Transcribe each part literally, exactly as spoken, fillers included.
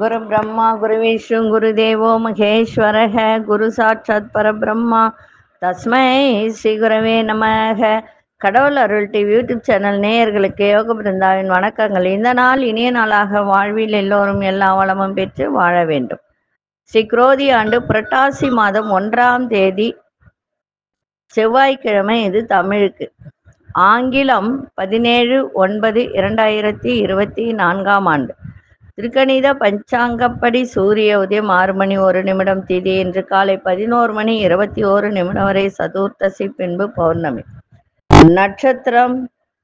குரு பிரம்மா குரு விஷ்ணு குரு தேவோ மகேஸ்வரக குரு சாட்சாத் பரபிரம்மா தஸ்மை ஸ்ரீ குரவே நமக. கடவுள் அருள் டிவி யூடியூப் சேனல் நேயர்களுக்கு யோக பிருந்தாவின் வணக்கங்கள். இந்த நாள் இனிய நாளாக வாழ்வில் எல்லோரும் எல்லா வளமும் பெற்று வாழ வேண்டும். ஸ்ரீ குரோதி ஆண்டு புரட்டாசி மாதம் ஒன்றாம் தேதி செவ்வாய்க்கிழமை. இது தமிழுக்கு. ஆங்கிலம் பதினேழு ஒன்பது இரண்டாயிரத்தி இருபத்தி நான்காம் ஆண்டு. திருக்கணித பஞ்சாங்கப்படி சூரிய உதயம் ஆறு மணி ஒரு நிமிடம் திதி இன்று காலை பதினோரு மணி இருபத்தி ஓரு நிமிடம் வரை சதுர்த்தசி, பின்பு பௌர்ணமி. நட்சத்திரம்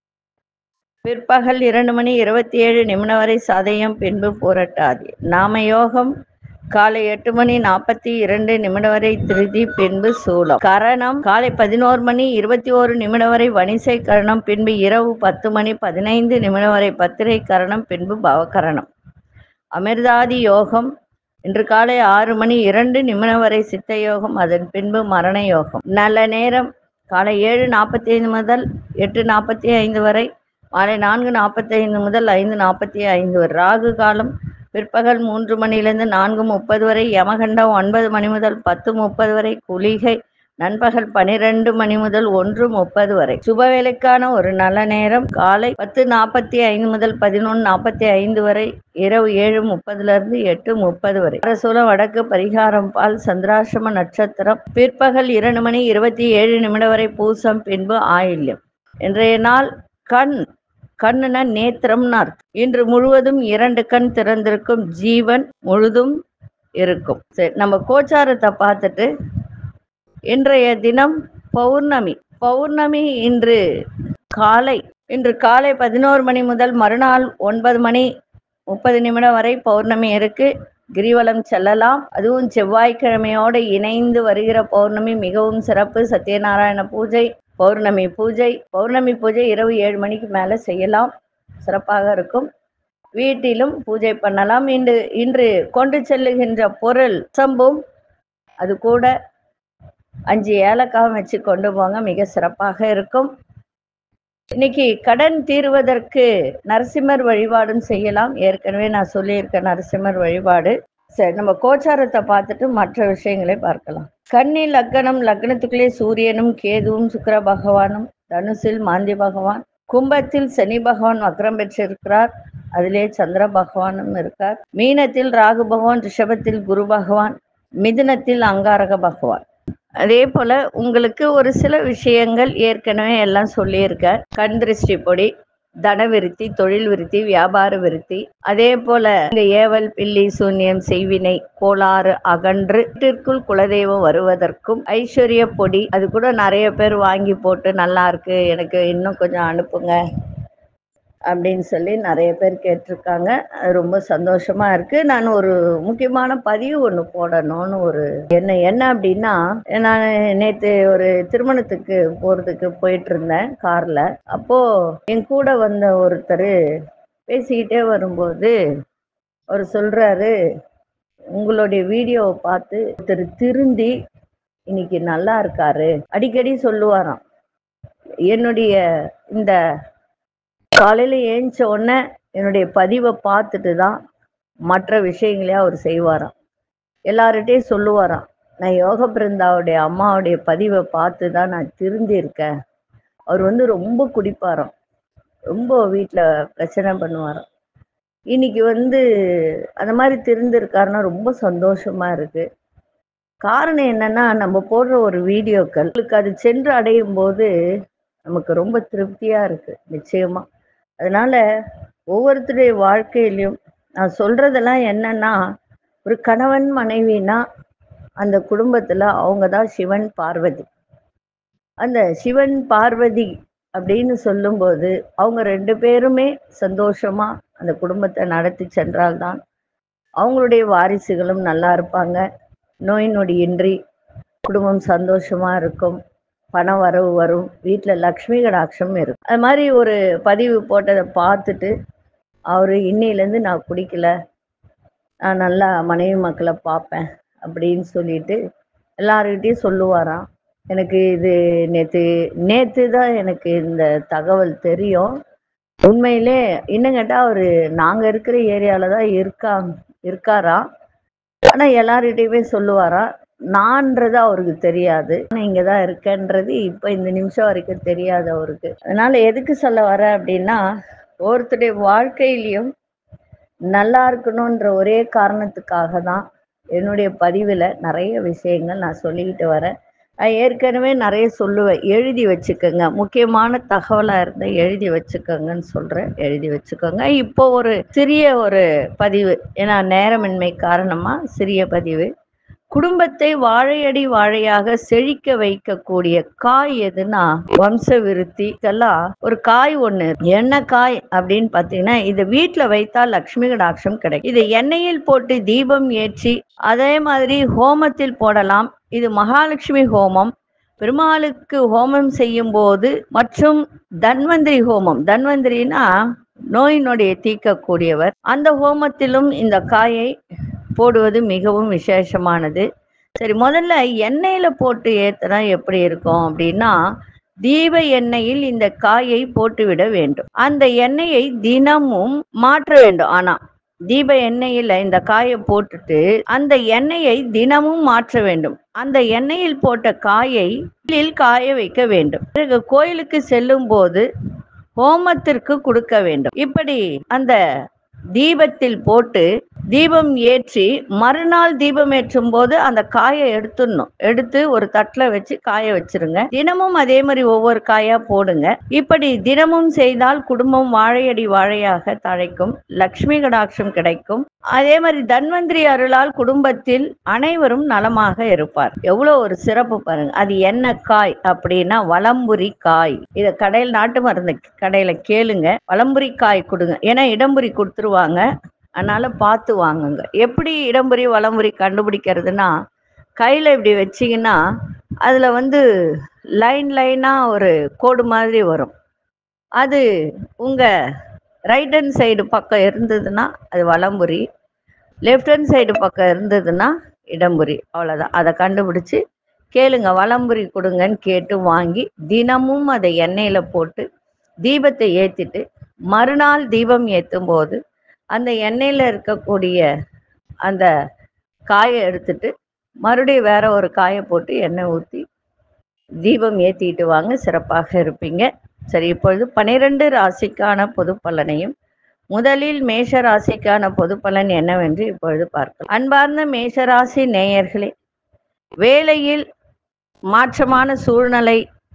பிற்பகல் இரண்டு மணி இருபத்தி ஏழு நிமிடம் வரை சதயம், பின்பு புரட்டாதி. நாம யோகம் காலை எட்டு மணி நாற்பத்தி இரண்டு நிமிடம் வரை திருதி, பின்பு சூலம். கரணம் காலை பதினோரு மணி இருபத்தி ஓரு நிமிடம் வரை வணிசை கரணம், பின்பு இரவு பத்து மணி பதினைந்து நிமிடம் வரை பத்திரை கரணம், பின்பு பவகரணம். அமிர்தாதி யோகம் இன்று காலை ஆறு மணி இரண்டு நிமிடம் வரை சித்த யோகம், அதன் பின்பு மரண யோகம். நல்ல நேரம் காலை ஏழு நாற்பத்தி ஐந்து முதல் எட்டு நாற்பத்தி ஐந்து வரை, மாலை நான்கு நாற்பத்தி ஐந்து முதல் ஐந்து நாற்பத்தி ஐந்து வரை. ராகு காலம் பிற்பகல் மூன்று மணியிலிருந்து நான்கு முப்பது வரை, யமகண்டம் ஒன்பது மணி முதல் பத்து முப்பது வரை, குளிகை நண்பகல் பனிரெண்டு மணி முதல் ஒன்று முப்பது வரை. சுபவேளைக்கான ஒரு நல்ல நேரம் காலை பத்து நாற்பத்தி ஐந்து முதல் பதினொன்று நாற்பத்தி ஐந்து வரை, இரவு ஏழு முப்பதுல இருந்து எட்டு முப்பது வரை. அரசூலம் வடக்கு. பரிகாரம் பால். சந்திராசிரம நட்சத்திரம் பிற்பகல் இரண்டு மணி இருபத்தி ஏழு நிமிடம் வரை பூசம், பின்பு ஆயில்யம். இன்றைய நாள் கண் கண்ணுன நேத்திரம்னு அர்த்தம். இன்று முழுவதும் இரண்டு கண் திறந்திருக்கும், ஜீவன் முழுதும் இருக்கும். சரி, நம்ம கோச்சாரத்தை பார்த்துட்டு இன்றைய தினம் பௌர்ணமி. பௌர்ணமி இன்று காலை இன்று காலை பதினோரு மணி முதல் மறுநாள் ஒன்பது மணி முப்பது நிமிடம் வரை பௌர்ணமி இருக்கு. கிரிவலம் செல்லலாம். அதுவும் செவ்வாய்க்கிழமையோடு இணைந்து வருகிற பௌர்ணமி மிகவும் சிறப்பு. சத்யநாராயண பூஜை, பௌர்ணமி பூஜை. பௌர்ணமி பூஜை இரவு ஏழு மணிக்கு மேலே செய்யலாம், சிறப்பாக இருக்கும். வீட்டிலும் பூஜை பண்ணலாம். இன்று இன்று கொண்டு செல்லுகின்ற பொருள் சம்பும், அது கூட அஞ்சு ஏலக்காய் வச்சு கொண்டு போங்க, மிக சிறப்பாக இருக்கும். இன்னைக்கு கடன் தீர்வதற்கு நரசிம்மர் வழிபாடும் செய்யலாம். ஏற்கனவே நான் சொல்லியிருக்கேன் நரசிம்மர் வழிபாடு. சரி, நம்ம கோச்சாரத்தை பார்த்துட்டு மற்ற விஷயங்களை பார்க்கலாம். கன்னி லக்னம். லக்னத்துக்குள்ளே சூரியனும் கேதுவும் சுக்கிர பகவானும், தனுசில் மாந்தி பகவான், கும்பத்தில் சனி பகவான் வக்ரம் பெற்றிருக்கிறார், அதிலே சந்திர பகவானும் இருக்கார். மீனத்தில் ராகு பகவான், ரிஷபத்தில் குரு பகவான், மிதுனத்தில் அங்காரக பகவான். அதே போல உங்களுக்கு ஒரு சில விஷயங்கள் ஏற்கனவே எல்லாம் சொல்லியிருக்க. கண் திருஷ்டி பொடி, தன விருத்தி, தொழில் விருத்தி, வியாபார விருத்தி. அதே போல இந்த ஏவல் பில்லி சூன்யம் செய்வினை கோளாறு அகன்று வீட்டிற்குள் குலதெய்வம் வருவதற்கும் ஐஸ்வர்ய பொடி, அது கூட நிறைய பேர் வாங்கி போட்டு நல்லா இருக்கு, எனக்கு இன்னும் கொஞ்சம் அனுப்புங்க அப்படின்னு சொல்லி நிறைய பேர் கேட்டிருக்காங்க. அது ரொம்ப சந்தோஷமா இருக்கு. நான் ஒரு முக்கியமான பதிவு ஒன்று போடணும்னு ஒரு என்ன என்ன அப்படின்னா, நான் நேற்று ஒரு திருமணத்துக்கு போறதுக்கு போயிட்டு இருந்தேன் கார்ல. அப்போ என் கூட வந்த ஒருத்தர் பேசிக்கிட்டே வரும்போது அவர் சொல்றாரு, உங்களுடைய வீடியோவை பார்த்து ஒருத்தர் திருந்தி இன்னைக்கு நல்லா இருக்காரு. அடிக்கடி சொல்லுவாராம், என்னுடைய இந்த காலையில் ஏஞ்ச உடனே என்னுடைய பதிவை பார்த்துட்டு தான் மற்ற விஷயங்களே அவர் செய்வாராம். எல்லார்கிட்டையும் சொல்லுவாராம், நான் யோக பிருந்தாவுடைய அம்மாவுடைய பதிவை பார்த்து தான் நான் திருந்திருக்கேன். அவர் வந்து ரொம்ப குடிப்பாராம், ரொம்ப வீட்டில் பிரச்சனை பண்ணுவாராம். இன்னைக்கு வந்து அந்த மாதிரி திருந்திருக்காருன்னா ரொம்ப சந்தோஷமா இருக்கு. காரணம் என்னன்னா, நம்ம போடுற ஒரு வீடியோக்கள் அது சென்று அடையும் போது நமக்கு ரொம்ப திருப்தியா இருக்கு நிச்சயமா. அதனால ஒவ்வொருத்தருடைய வாழ்க்கையிலையும் நான் சொல்றதெல்லாம் என்னன்னா, ஒரு கணவன் மனைவினா அந்த குடும்பத்துல அவங்க தான் சிவன் பார்வதி. அந்த சிவன் பார்வதி அப்படின்னு சொல்லும்போது அவங்க ரெண்டு பேருமே சந்தோஷமா அந்த குடும்பத்தை நடத்தி சென்றால்தான் அவங்களுடைய வாரிசுகளும் நல்லா இருப்பாங்க. நோய் நொடி இன்றி குடும்பம் சந்தோஷமா இருக்கும், பண வரவு வரும், வீட்டில் லக்ஷ்மி கடாட்சம் இருக்கும். அது மாதிரி ஒரு பதிவு போட்டதை பார்த்துட்டு அவர் இன்னையிலேருந்து நான் குடிக்கல, நான் நல்லா மனைவி மக்களை பார்ப்பேன் அப்படின்னு சொல்லிட்டு எல்லாருக்கிட்டையும் சொல்லுவாராம். எனக்கு இது நேற்று நேற்று தான் எனக்கு இந்த தகவல் தெரியும். உண்மையிலே இன்னும் கேட்டால் அவர் நாங்கள் இருக்கிற ஏரியாவில் தான் இருக்காங்க இருக்காராம். ஆனா எல்லார்கிட்டயுமே சொல்லுவாராம். நான்றது அவருக்கு தெரியாது. நான் இங்க தான் இருக்கேன்றது இப்ப இந்த நிமிஷம் வரைக்கும் தெரியாது அவருக்கு. அதனால எதுக்கு சொல்ல வரேன் அப்படின்னா, ஒருத்தருடைய வாழ்க்கையிலயும் நல்லா இருக்கணுன்ற ஒரே காரணத்துக்காக தான் என்னுடைய பதிவில் நிறைய விஷயங்கள் நான் சொல்லிக்கிட்டு வரேன். நான் ஏற்கனவே நிறைய சொல்லுவேன். எழுதி வச்சுக்கோங்க, முக்கியமான தகவலாக இருந்தால் எழுதி வச்சுக்கோங்கன்னு சொல்கிறேன். எழுதி வச்சுக்கோங்க. இப்போ ஒரு சிறிய ஒரு பதிவு, ஏன்னா நேரமின்மை காரணமாக சிறிய பதிவு. குடும்பத்தை வாழையடி வாழையாக செழிக்க வைக்கக்கூடிய காய் எதுனா வம்ச விருத்திக்கெல்லாம் ஒரு காய் ஒண்ணு. என்ன காய் அப்படின்னு பார்த்தீங்கன்னா, இது வீட்டுல வைத்தா லக்ஷ்மி கடாட்சம் கிடைக்கும். இது எண்ணெயில் போட்டு தீபம் ஏற்றி அதே மாதிரி ஹோமத்தில் போடலாம். இது மகாலட்சுமி ஹோமம், பெருமாளுக்கு ஹோமம் செய்யும் போது, மற்றும் தன்வந்திரி ஹோமம். தன்வந்திரினா நோய் நொடியை தீர்க்கக்கூடியவர். அந்த ஹோமத்திலும் இந்த காயை போடுவது மிகவும் விசேஷமானது. சரி, முதல்ல எண்ணெயில போட்டு ஏத்துனா எப்படி இருக்கும் அப்படின்னா, தீப எண்ணெயில் இந்த காயை போட்டுவிட வேண்டும். அந்த எண்ணெயை தினமும் மாற்ற வேண்டும். ஆனா தீப எண்ணெயில இந்த காயை போட்டுட்டு அந்த எண்ணெயை தினமும் மாற்ற வேண்டும். அந்த எண்ணெயில் போட்ட காயை காய வைக்க வேண்டும். பிறகு கோயிலுக்கு செல்லும் போது ஹோமத்திற்கு கொடுக்க வேண்டும். இப்படி அந்த தீபத்தில் போட்டு தீபம் ஏற்றி மறுநாள் தீபம் ஏற்றும் போது அந்த காயை எடுத்துடணும். எடுத்து ஒரு தட்டுல வச்சு காய வச்சிருங்க. தினமும் அதே மாதிரி ஒவ்வொரு காயா போடுங்க. இப்படி தினமும் செய்தால் குடும்பம் வாழையடி வாழையாக தழைக்கும், லக்ஷ்மி கடாட்சம் கிடைக்கும். அதே மாதிரி தன்வந்திரி அருளால் குடும்பத்தில் அனைவரும் நலமாக இருப்பார். எவ்வளவு ஒரு சிறப்பு பாருங்க. அது என்ன காய் அப்படின்னா வலம்புரி காய். இத கடையில் நாட்டு மருந்து கடையில கேளுங்க, வலம்புரி காய் கொடுங்க. ஏன்னா இடம்புரி கொடுத்துருவாங்க, அதனால பார்த்து வாங்குங்க. எப்படி இடம்புரி வலம்புரி கண்டுபிடிக்கிறதுனா, கையில இப்படி வச்சிங்கன்னா அதுல வந்து லைன் லைனா ஒரு கோடு மாதிரி வரும். அது உங்க ரைட் ஹேண்ட் சைடு பக்கம் இருந்ததுன்னா அது வலம்புரி, லெஃப்ட் ஹேண்ட் சைடு பக்கம் இருந்ததுன்னா இடம்புரி. அவ்வளோதான். அதை கண்டுபிடிச்சு கேளுங்க, வலம்புரி கொடுங்கன்னு கேட்டு வாங்கி தினமும் அதை எண்ணெயில் போட்டு தீபத்தை ஏற்றிட்டு மறுநாள் தீபம் ஏற்றும் போது அந்த எண்ணெயில் இருக்கக்கூடிய அந்த காயை எடுத்துட்டு மறுபடியும் வேற ஒரு காயை போட்டு எண்ணெய் ஊற்றி தீபம் ஏற்றிட்டு வாங்க, சிறப்பாக இருப்பீங்க. சரி, இப்பொழுது பனிரெண்டு ராசிக்கான பொது பலனையும் முதலில் மேஷ ராசிக்கான பொது பலன் என்னவென்று இப்பொழுது பார்க்கலாம். அன்பார்ந்த மேஷராசி நேயர்களே, வேலையில் மாற்றமான சூழ்நிலை,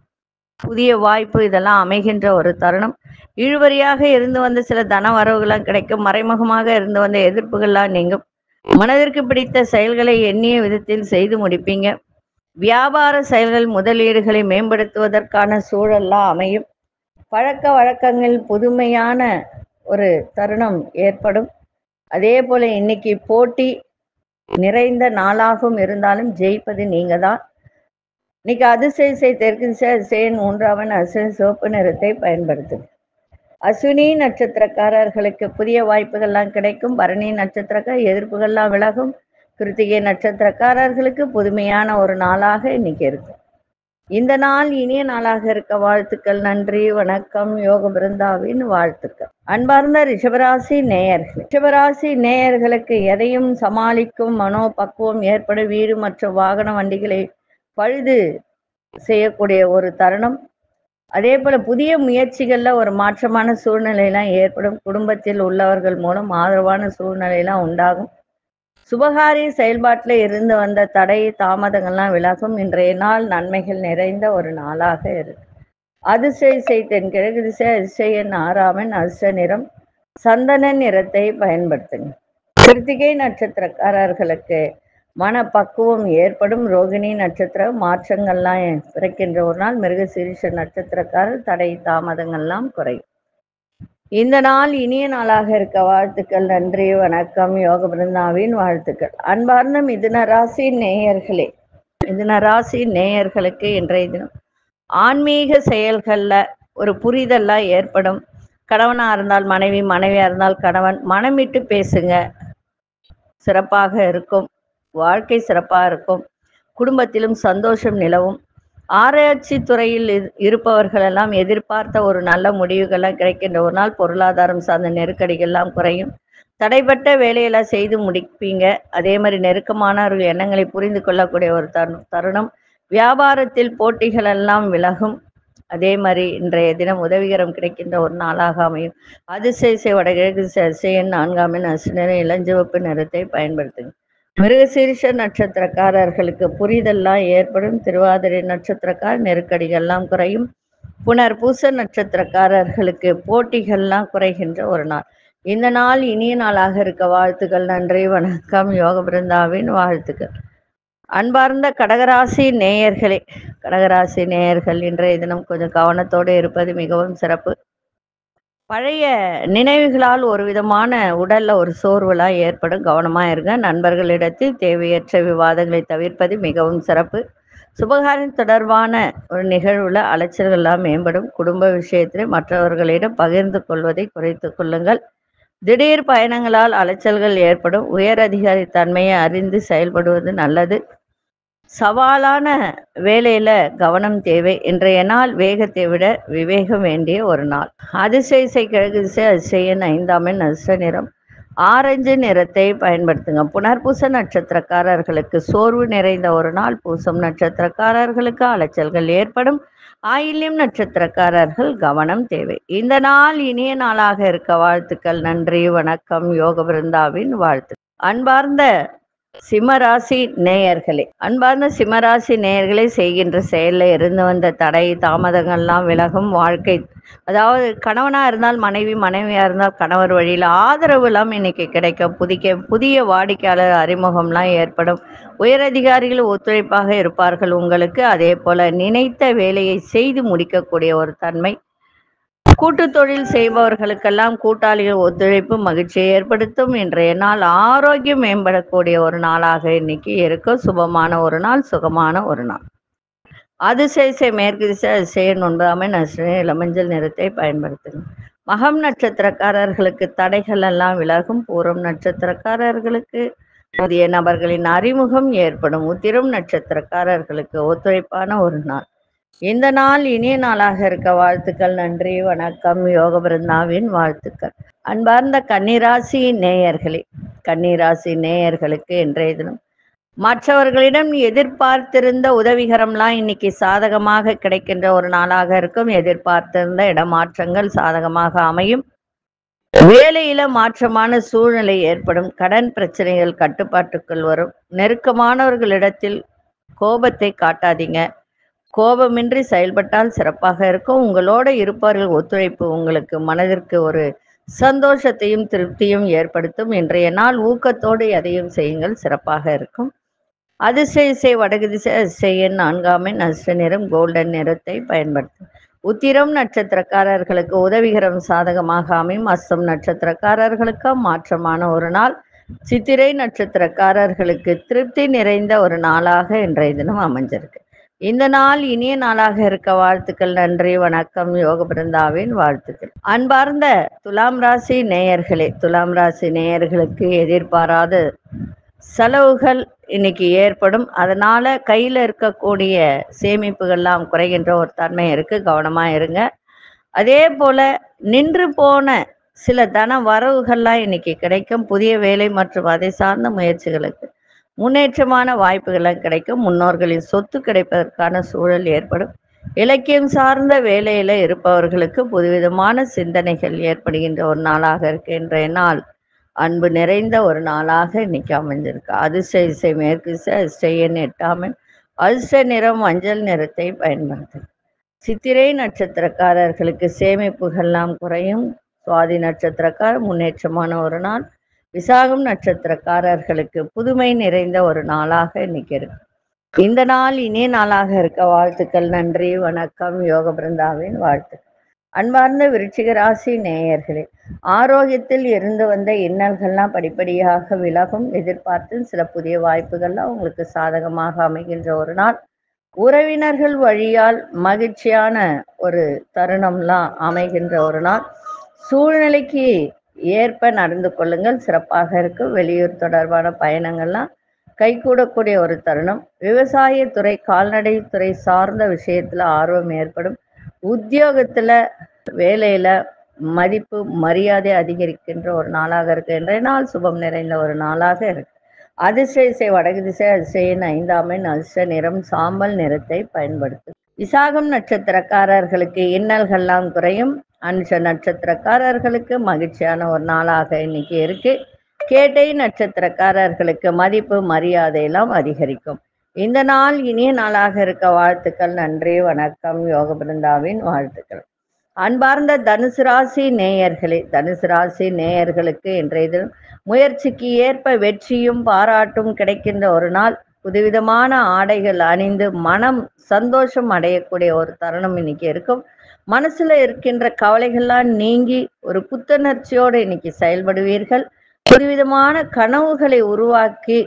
புதிய வாய்ப்பு இதெல்லாம் அமைகின்ற ஒரு தருணம். இழுவரியாக இருந்து வந்த சில தன வரவுகள்லாம் கிடைக்கும். மறைமுகமாக இருந்து வந்த எதிர்ப்புகள்லாம் நீங்கும். மனதிற்கு பிடித்த செயல்களை எண்ணிய விதத்தில் செய்து முடிப்பீங்க. வியாபார செயல்கள் முதலீடுகளை மேம்படுத்துவதற்கான சூழல்லாம் அமையும். பழக்க வழக்கங்கள் புதுமையான ஒரு தருணம் ஏற்படும். அதே போல இன்னைக்கு போட்டி நிறைந்த நாளாகவும் இருந்தாலும் ஜெயிப்பது நீங்க தான். இன்னைக்கு அதிசய செய் தெற்கு திசை அதிசயன் மூன்றாவன் அசுவினி சிவப்பு நிறத்தை பயன்படுத்து. அஸ்வினி நட்சத்திரக்காரர்களுக்கு புதிய வாய்ப்புகள்லாம் கிடைக்கும். பரணி நட்சத்திரக்கார எதிர்ப்புகள்லாம் விலகும். கிருத்திகை நட்சத்திரக்காரர்களுக்கு புதுமையான ஒரு நாளாக இன்னைக்கு இருக்கு. இந்த நாள் இனிய நாளாக இருக்க வாழ்த்துக்கள். நன்றி, வணக்கம். யோக பிருந்தாவின் வாழ்த்துக்கள். அன்பார்ந்த ரிஷபராசி நேயர்கள், ரிஷபராசி நேயர்களுக்கு எதையும் சமாளிக்கும் மனோ பக்குவம் ஏற்பட வீடு மற்றும் வாகன வண்டிகளை பழுது செய்யக்கூடிய ஒரு தருணம். அதே போல புதிய முயற்சிகள்ல ஒரு மாற்றமான சூழ்நிலையெல்லாம் ஏற்படும். குடும்பத்தில் உள்ளவர்கள் மூலம் ஆதரவான சூழ்நிலையெல்லாம் உண்டாகும். சுபகாரிய செயல்பாட்டில் இருந்து வந்த தடை தாமதங்கள்லாம் விலகும். இன்றைய நாள் நன்மைகள் நிறைந்த ஒரு நாளாக இருக்கு. அதிசய செய் தென்கிழக்கு திசை அதிசயன் ஆறாமன் அதிர்ஷ்ட நிறம் சந்தன நிறத்தை பயன்படுத்துங்க. கிருத்திகை நட்சத்திரக்காரர்களுக்கு மன பக்குவம் ஏற்படும். ரோகிணி நட்சத்திர மாற்றங்கள்லாம் பிறக்கின்ற ஒரு நாள். மிருகசீரிஷ நட்சத்திரக்காரர் தடை தாமதங்கள்லாம் குறையும். இந்த நாள் இனிய நாளாக இருக்க வாழ்த்துக்கள். நன்றி, வணக்கம். யோக பிருந்தாவின் வாழ்த்துக்கள். அன்பார்ந்த மிதுன ராசி நேயர்களே, மிதுன ராசி நேயர்களுக்கு இன்றைய தினம் ஆன்மீக செயல்கள்ல ஒரு புரிதல்லாம் ஏற்படும். கணவனா இருந்தால் மனைவி, மனைவியா இருந்தால் கணவன், மனமிட்டு பேசுங்க, சிறப்பாக இருக்கும். வாழ்க்கை சிறப்பாக இருக்கும். குடும்பத்திலும் சந்தோஷம் நிலவும். ஆராய்ச்சி துறையில் இருப்பவர்களெல்லாம் எதிர்பார்த்த ஒரு நல்ல முடிவுகள்லாம் கிடைக்கின்ற ஒரு நாள். பொருளாதாரம் சார்ந்த நெருக்கடிகள்லாம் குறையும். தடைப்பட்ட வேலையெல்லாம் செய்து முடிப்பீங்க. அதே மாதிரி நெருக்கமானவர்கள் எண்ணங்களை புரிந்து கொள்ளக்கூடிய ஒரு தரு தருணம். வியாபாரத்தில் போட்டிகள் எல்லாம் விலகும். அதே மாதிரி இன்றைய தினம் உதவிகரம் கிடைக்கின்ற ஒரு நாளாக அமையும். அதிசய வடகிழக்கு திசையின் நான்காம் எண் அசுநிற இளஞ்சிவப்பு நிறத்தை பயன்படுத்துங்க. மிருகசீரிஷ நட்சத்திரக்காரர்களுக்கு புரிதெல்லாம் ஏற்படும். திருவாதிரை நட்சத்திரக்கார் நெருக்கடிகள்லாம் குறையும். புனர் பூச நட்சத்திரக்காரர்களுக்கு போட்டிகள்லாம் குறைகின்ற ஒரு நாள். இந்த நாள் இனிய நாளாக இருக்க வாழ்த்துக்கள். நன்றி, வணக்கம். யோக பிருந்தாவின் வாழ்த்துக்கள். அன்பார்ந்த கடகராசி நேயர்களே, கடகராசி நேயர்கள் இன்றைய தினம் கொஞ்சம் கவனத்தோடு இருப்பது மிகவும் சிறப்பு. பழைய நினைவுகளால் ஒரு விதமான உடல்ல ஒரு சோர்வுலாம் ஏற்படும். கவனமா இருங்க. நண்பர்களிடத்தில் தேவையற்ற விவாதங்களை தவிர்ப்பது மிகவும் சிறப்பு. சுபகாரியம் தொடர்பான ஒரு நிகழ்வுல அலைச்சல்கள்லாம் மேம்படும். குடும்ப விஷயத்தில் மற்றவர்களிடம் பகிர்ந்து கொள்வதை குறைத்து கொள்ளுங்கள். திடீர் பயணங்களால் அலைச்சல்கள் ஏற்படும். உயர் அதிகாரி தன்மையை அறிந்து செயல்படுவது நல்லது. சவாலான வேலையில கவனம் தேவை. இன்றைய நாள் வேகத்தை விட விவேகம் வேண்டிய ஒரு நாள். அதிசய கிழக்கு திசை அதிசயன் ஐந்தாம் எண் அதிர்ஷ்ட நிறம் ஆரஞ்சு நிறத்தை பயன்படுத்துங்க. புனர்பூச நட்சத்திரக்காரர்களுக்கு சோர்வு நிறைந்த ஒரு நாள். பூசம் நட்சத்திரக்காரர்களுக்கு அலைச்சல்கள் ஏற்படும். ஆயில்யம் நட்சத்திரக்காரர்கள் கவனம் தேவை. இந்த நாள் இனிய நாளாக இருக்க வாழ்த்துக்கள். நன்றி, வணக்கம். யோக பிருந்தாவின் வாழ்த்து. அன்பார்ந்த சிம்மராசி நேயர்களே, அன்பார்ந்த சிம்மராசி நேயர்களே, செய்கின்ற செயலில் இருந்து வந்த தடை தாமதங்கள்லாம் விலகும். வாழ்க்கை, அதாவது கணவனா இருந்தால் மனைவி, மனைவியா இருந்தால் கணவர் வழியில் ஆதரவு எல்லாம் இன்னைக்கு கிடைக்கும். புதிய புதிய வாடிக்கையாளர் அறிமுகம்லாம் ஏற்படும். உயரதிகாரிகள் ஒத்துழைப்பாக இருப்பார்கள் உங்களுக்கு. அதே போல நினைத்த வேலையை செய்து முடிக்கக்கூடிய ஒரு தன்மை. கூட்டு தொழில் செய்பவர்களுக்கெல்லாம் கூட்டாளிகள் ஒத்துழைப்பு மகிழ்ச்சியை ஏற்படுத்தும். இன்றைய நாள் ஆரோக்கியம் மேம்படக்கூடிய ஒரு நாளாக இன்னைக்கு இருக்கும். சுபமான ஒரு நாள், சுகமான ஒரு நாள். அதிசய மேற்கு திசை அதிசயன் ஒன்பதாம் எண் இளமஞ்சள் நிறத்தை பயன்படுத்துங்க. மகம் நட்சத்திரக்காரர்களுக்கு தடைகள் எல்லாம் விலகும். பூரம் நட்சத்திரக்காரர்களுக்கு புதிய நபர்களின் அறிமுகம் ஏற்படும். உத்திரம் நட்சத்திரக்காரர்களுக்கு ஒத்துழைப்பான ஒரு நாள். இந்த நாள் இனிய நாளாக இருக்க வாழ்த்துக்கள். நன்றி, வணக்கம். யோக பிருந்தாவின் வாழ்த்துக்கள். அன்பார்ந்த கன்னிராசி நேயர்களே, கன்னிராசி நேயர்களுக்கு இன்றைய தினம் மற்றவர்களிடம் எதிர்பார்த்திருந்த உதவிகரம்லாம் இன்னைக்கு சாதகமாக கிடைக்கின்ற ஒரு நாளாக இருக்கும். எதிர்பார்த்திருந்த இடமாற்றங்கள் சாதகமாக அமையும். வேலையில மாற்றமான சூழ்நிலை ஏற்படும். கடன் பிரச்சனைகள் கட்டுப்பாட்டுக்குள் வரும். நெருக்கமானவர்களிடத்தில் கோபத்தை காட்டாதீங்க. கோபமின்றி செயல்பட்டால் சிறப்பாக இருக்கும். உங்களோட இருப்பவர்கள் ஒத்துழைப்பு உங்களுக்கு மனதிற்கு ஒரு சந்தோஷத்தையும் திருப்தியும் ஏற்படுத்தும். இன்றைய நாள் ஊக்கத்தோடு எதையும் செய்யுங்கள், சிறப்பாக இருக்கும். அதிசய வடகு திசை அதிசயன் நான்காம் எண் அதிர்ஷ்ட நிறம் கோல்டன் நிறத்தை பயன்படுத்தும். உத்திரம் நட்சத்திரக்காரர்களுக்கு உதவிகரம் சாதகமாக அமையும். அஸ்தம் நட்சத்திரக்காரர்களுக்கு மாற்றமான ஒரு நாள். சித்திரை நட்சத்திரக்காரர்களுக்கு திருப்தி நிறைந்த ஒரு நாளாக இன்றைய தினம் அமைஞ்சிருக்கு. இந்த நாள் இனிய நாளாக இருக்க வாழ்த்துக்கள். நன்றி, வணக்கம். யோக பிருந்தாவின் வாழ்த்துக்கள். அன்பார்ந்த துலாம் ராசி நேயர்களே, துலாம் ராசி நேயர்களுக்கு எதிர்பாராத செலவுகள் இன்னைக்கு ஏற்படும். அதனால கையில் இருக்கக்கூடிய சேமிப்புகள்லாம் குறைகின்ற ஒரு தன்மை இருக்கு. கவனமா இருங்க. அதே போல நின்று போன சில தன வரவுகள்லாம் இன்னைக்கு கிடைக்கும். புதிய வேலை மற்றும் அதை சார்ந்த முயற்சிகளுக்கு முன்னேற்றமான வாய்ப்புகள்லாம் கிடைக்கும். முன்னோர்களின் சொத்து கிடைப்பதற்கான சூழல் ஏற்படும். இலக்கியம் சார்ந்த வேலையில இருப்பவர்களுக்கு புதுவிதமான சிந்தனைகள் ஏற்படுகின்ற ஒரு நாளாக இருக்கு. இன்றைய நாள் அன்பு நிறைந்த ஒரு நாளாக இன்னைக்கு அமைஞ்சிருக்கு. அதிர்ஷ்ட இசை மேற்கு திசை அதிர்ஷ்ட எட்டாம் எண் அதிர்ஷ்ட நிறம் மஞ்சள் நிறத்தை பயன்படுத்தும். சித்திரை நட்சத்திரக்காரர்களுக்கு சேமிப்புகள்லாம் குறையும். சுவாதி நட்சத்திரக்கார் முன்னேற்றமான ஒரு நாள். விசாகம் நட்சத்திரக்காரர்களுக்கு புதுமை நிறைந்த ஒரு நாளாக இன்னைக்கு இருக்கு. இந்த நாள் இனிய நாளாக இருக்க வாழ்த்துக்கள். நன்றி, வணக்கம். யோக பிருந்தாவின் வாழ்த்துக்கள். அன்பார்ந்த விருச்சிக ராசி நேயர்களே, ஆரோக்கியத்தில் இருந்து வந்த இன்னல்கள்லாம் படிப்படியாக விலகும். எதிர்பார்த்து சில புதிய வாய்ப்புகள்லாம் உங்களுக்கு சாதகமாக அமைகின்ற ஒரு நாள். உறவினர்கள் வழியால் மகிழ்ச்சியான ஒரு தருணம்லாம் அமைகின்ற ஒரு நாள். சூழ்நிலைக்கு ஏற்ப நடந்து கொள்ளுங்கள், சிறப்பாக இருக்கும். வெளியூர் தொடர்பான பயணங்கள்லாம் கைகூடக்கூடிய ஒரு தருணம். விவசாயத்துறை, கால்நடை துறை சார்ந்த விஷயத்துல ஆர்வம் ஏற்படும். உத்தியோகத்துல, வேலையில மதிப்பு மரியாதை அதிகரிக்கின்ற ஒரு நாளாக இருக்கு. இன்றைய நாள் சுபம் நிறைந்த ஒரு நாளாக இருக்கு. அதிர்ஷ்ட திசை வடக்கு திசை, அதிர்ஷ்ட ஐந்தாம் எண், அதிர்ஷ்ட நிறம் சாம்பல் நிறத்தை பயன்படுத்து. விசாகம் நட்சத்திரக்காரர்களுக்கு இன்னல்கள்லாம் குறையும். அனுஷ நட்சத்திரக்காரர்களுக்கு மகிழ்ச்சியான ஒரு நாளாக இன்னைக்கு இருக்கு. கேட்டை நட்சத்திரக்காரர்களுக்கு மதிப்பு மரியாதையெல்லாம் அதிகரிக்கும். இந்த நாள் இனிய நாளாக இருக்க வாழ்த்துக்கள். நன்றி, வணக்கம். யோக பிருந்தாவின் வாழ்த்துக்கள். அன்பார்ந்த தனுசு ராசி நேயர்களே, தனுசு ராசி நேயர்களுக்கு இன்றைய தினம் முயற்சிக்கு ஏற்ப வெற்றியும் பாராட்டும் கிடைக்கின்ற ஒரு நாள். புதுவிதமான ஆடைகள் அணிந்து மனம் சந்தோஷம் அடையக்கூடிய ஒரு தருணம் இன்னைக்கு இருக்கும். மனசுல இருக்கின்ற கவலைகள்லாம் நீங்கி ஒரு புத்துணர்ச்சியோடு இன்னைக்கு செயல்படுவீர்கள். புதுவிதமான கனவுகளை உருவாக்கி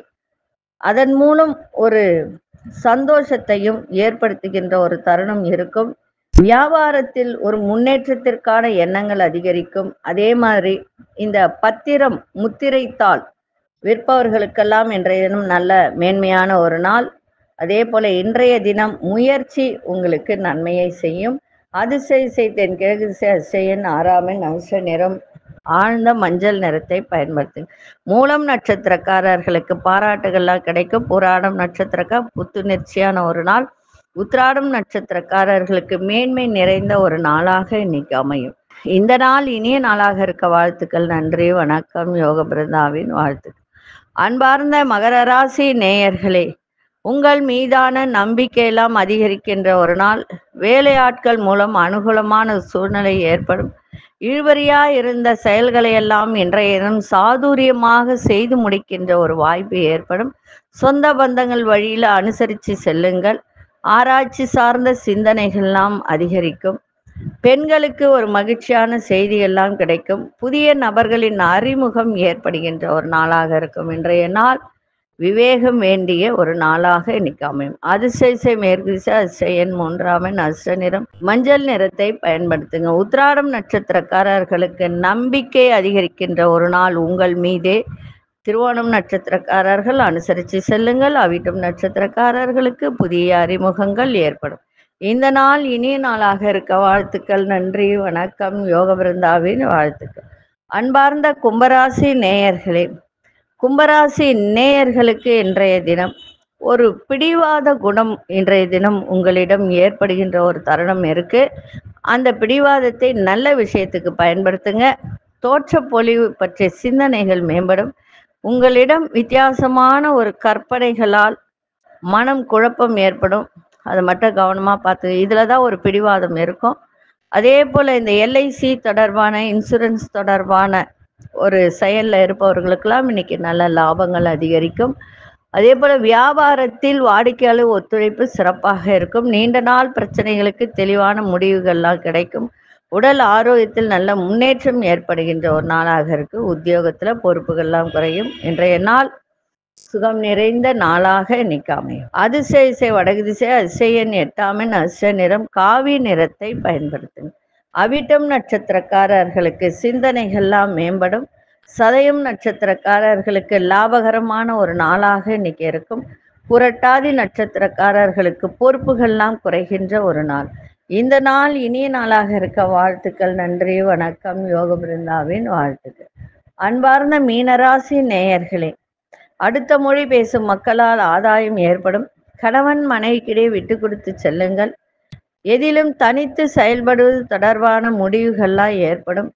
அதன் மூலம் ஒரு சந்தோஷத்தையும் ஏற்படுத்துகின்ற ஒரு தருணம் இருக்கும். வியாபாரத்தில் ஒரு முன்னேற்றத்திற்கான எண்ணங்கள் அதிகரிக்கும். அதே மாதிரி இந்த பத்திரம் முத்திரைத்தாள் விற்பவர்களுக்கெல்லாம் இன்றைய தினம் நல்ல மேன்மையான ஒரு நாள். அதே போல இன்றைய தினம் முயற்சி உங்களுக்கு நன்மையை செய்யும். அதிர்ஷ்ட திசை தென்கிழக்கு திசை, அதிர்ஷ்ட எண் ஆறாம் எண், அதிர்ஷ்ட நிறம் ஆழ்ந்த மஞ்சள் நிறத்தை பயன்படுத்து. மூலம் நட்சத்திரக்காரர்களுக்கு பாராட்டுகள்லாம் கிடைக்கும். புராடம் நட்சத்திரக்கார புத்துணர்ச்சியான ஒரு நாள். உத்திராடம் நட்சத்திரக்காரர்களுக்கு மேன்மை நிறைந்த ஒரு நாளாக இன்னைக்கு அமையும். இந்த நாள் இனிய நாளாக இருக்க வாழ்த்துக்கள். நன்றி, வணக்கம். யோக பிருந்தாவின் வாழ்த்துக்கள். அன்பார்ந்த மகர ராசி நேயர்களே, உங்கள் மீதான நம்பிக்கையெல்லாம் அதிகரிக்கின்ற ஒரு நாள். வேலையாட்கள் மூலம் அனுகூலமான சூழ்நிலை ஏற்படும். இழுபறியா இருந்த செயல்களை எல்லாம் இன்றைய தினம் சாதுரியமாக செய்து முடிக்கின்ற ஒரு வாய்ப்பு ஏற்படும். சொந்த பந்தங்கள் வழியில் அனுசரித்து செல்லுங்கள். ஆராய்ச்சி சார்ந்த சிந்தனைகள்லாம் அதிகரிக்கும். பெண்களுக்கு ஒரு மகிழ்ச்சியான செய்தி எல்லாம் கிடைக்கும். புதிய நபர்களின் அறிமுகம் ஏற்படுகின்ற ஒரு நாளாக இருக்கும். இன்றைய நாள் விவேகம் வேண்டிய ஒரு நாளாக இன்னைக்கு அமையும். அதிர்ஷ்ட திசை மேற்கு திசை, அதிர்ஷ்ட எண் மூன்றாம் எண், அதிர்ஷ்ட நிறம் மஞ்சள் நிறத்தை பயன்படுத்துங்க. உத்திராடம் நட்சத்திரக்காரர்களுக்கு நம்பிக்கை அதிகரிக்கின்ற ஒரு நாள் உங்கள் மீதே. திருவோணம் நட்சத்திரக்காரர்கள் அனுசரித்து செல்லுங்கள். அவிட்டம் நட்சத்திரக்காரர்களுக்கு புதிய அறிமுகங்கள் ஏற்படும். இந்த நாள் இனிய நாளாக இருக்க வாழ்த்துக்கள். நன்றி, வணக்கம். யோக பிருந்தாவின் வாழ்த்துக்கள். அன்பார்ந்த கும்பராசி நேயர்களே, கும்பராசி நேயர்களுக்கு இன்றைய தினம் ஒரு பிடிவாத குணம் இன்றைய தினம் உங்களிடம் ஏற்படுகின்ற ஒரு தருணம் இருக்கு. அந்த பிடிவாதத்தை நல்ல விஷயத்துக்கு பயன்படுத்துங்க. தோற்ற பொலிவு பற்றிய சிந்தனைகள் மேம்படும். உங்களிடம் வித்தியாசமான ஒரு கற்பனைகளால் மனம் குழப்பம் ஏற்படும். அதை மட்டும் கவனமாக பார்த்து, இதில் தான் ஒரு பிடிவாதம் இருக்கும். அதே போல் இந்த எல்ஐசி தொடர்பான இன்சூரன்ஸ் தொடர்பான ஒரு செயலில் இருப்பவர்களுக்கெல்லாம் இன்னைக்கு நல்ல லாபங்கள் அதிகரிக்கும். அதே போல் வியாபாரத்தில் வாடிக்கையாளர் ஒத்துழைப்பு சிறப்பாக இருக்கும். நீண்ட நாள் பிரச்சனைகளுக்கு தெளிவான முடிவுகள்லாம் கிடைக்கும். உடல் ஆரோக்கியத்தில் நல்ல முன்னேற்றம் ஏற்படுகின்ற ஒரு நாளாக இருக்கு. உத்தியோகத்தில் பொறுப்புகள்லாம் குறையும். இன்றைய நாள் சுகம் நிறைந்த நாளாக இன்னைக்கு அமையும். அதிர்ஷ்ட திசை வடக்கு திசை, அதிர்ஷ்ட எண் எட்டாம் எண், அதிர்ஷ்ட நிறம் காவி நிறத்தை பயன்படுத்துங்க. அவிட்டம் நட்சத்திரக்காரர்களுக்கு சிந்தனைகள்லாம் மேம்படும். சதயம் நட்சத்திரக்காரர்களுக்கு லாபகரமான ஒரு நாளாக இன்னைக்கு இருக்கும். புரட்டாதி நட்சத்திரக்காரர்களுக்கு பொறுப்புகள்லாம் குறைகின்ற ஒரு நாள். இந்த நாள் இனிய நாளாக இருக்க வாழ்த்துக்கள். நன்றி, வணக்கம். யோக பிருந்தாவின் வாழ்த்துக்கள். அன்பார்ந்த மீனராசி நேயர்களே, அடுத்த மொழி பேசும் மக்களால் ஆதாயம் ஏற்படும். கணவன் மனைவிக்கிடையே விட்டு கொடுத்து செல்லுங்கள். எதிலும் தனித்து செயல்படுவது தொடர்பான முடிவுகள்லாம் ஏற்படும்.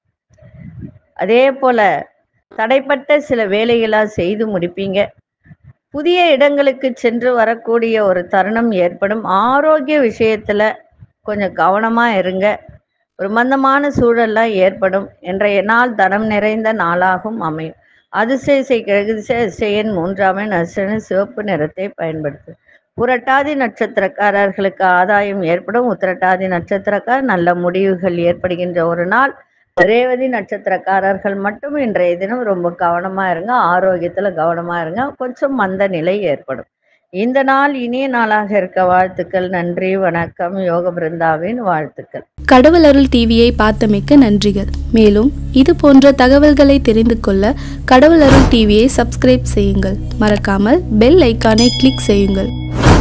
அதே போல தடைப்பட்ட சில வேலைகளாக செய்து முடிப்பீங்க. புதிய இடங்களுக்கு சென்று வரக்கூடிய ஒரு தருணம் ஏற்படும். ஆரோக்கிய விஷயத்தில் கொஞ்சம் கவனமாக இருங்க. ஒரு மந்தமான சூழல்லாம் ஏற்படும். இன்றைய நாள் தனம் நிறைந்த நாளாகவும் அமையும். அதிர்ஷ்ட திசை கிழக்கு திசை, அதிர்ஷ்ட எண் மூன்றாம் எண், அதிர்ஷ்ட சிவப்பு நிறத்தை பயன்படுத்தும். புரட்டாதி நட்சத்திரக்காரர்களுக்கு ஆதாயம் ஏற்படும். உத்திரட்டாதி நட்சத்திரக்கார் நல்ல முடிவுகள் ஏற்படுகின்ற ஒரு நாள். ரேவதி நட்சத்திரக்காரர்கள் மட்டும் இன்றைய தினம் ரொம்ப கவனமாக இருங்க. ஆரோக்கியத்தில் கவனமாக இருங்க. கொஞ்சம் மந்த நிலை ஏற்படும். இந்த நாள் இனிய நாளாக இருக்க வாழ்த்துக்கள். நன்றி, வணக்கம். யோக பிருந்தாவின் வாழ்த்துக்கள். கடவுள் அருள் டிவியை பார்த்தமைக்க நன்றிகள். மேலும் இது போன்ற தகவல்களை தெரிந்து கொள்ள கடவுள் அருள் டிவியை சப்ஸ்கிரைப் செய்யுங்கள். மறக்காமல் பெல் ஐக்கானை கிளிக் செய்யுங்கள்.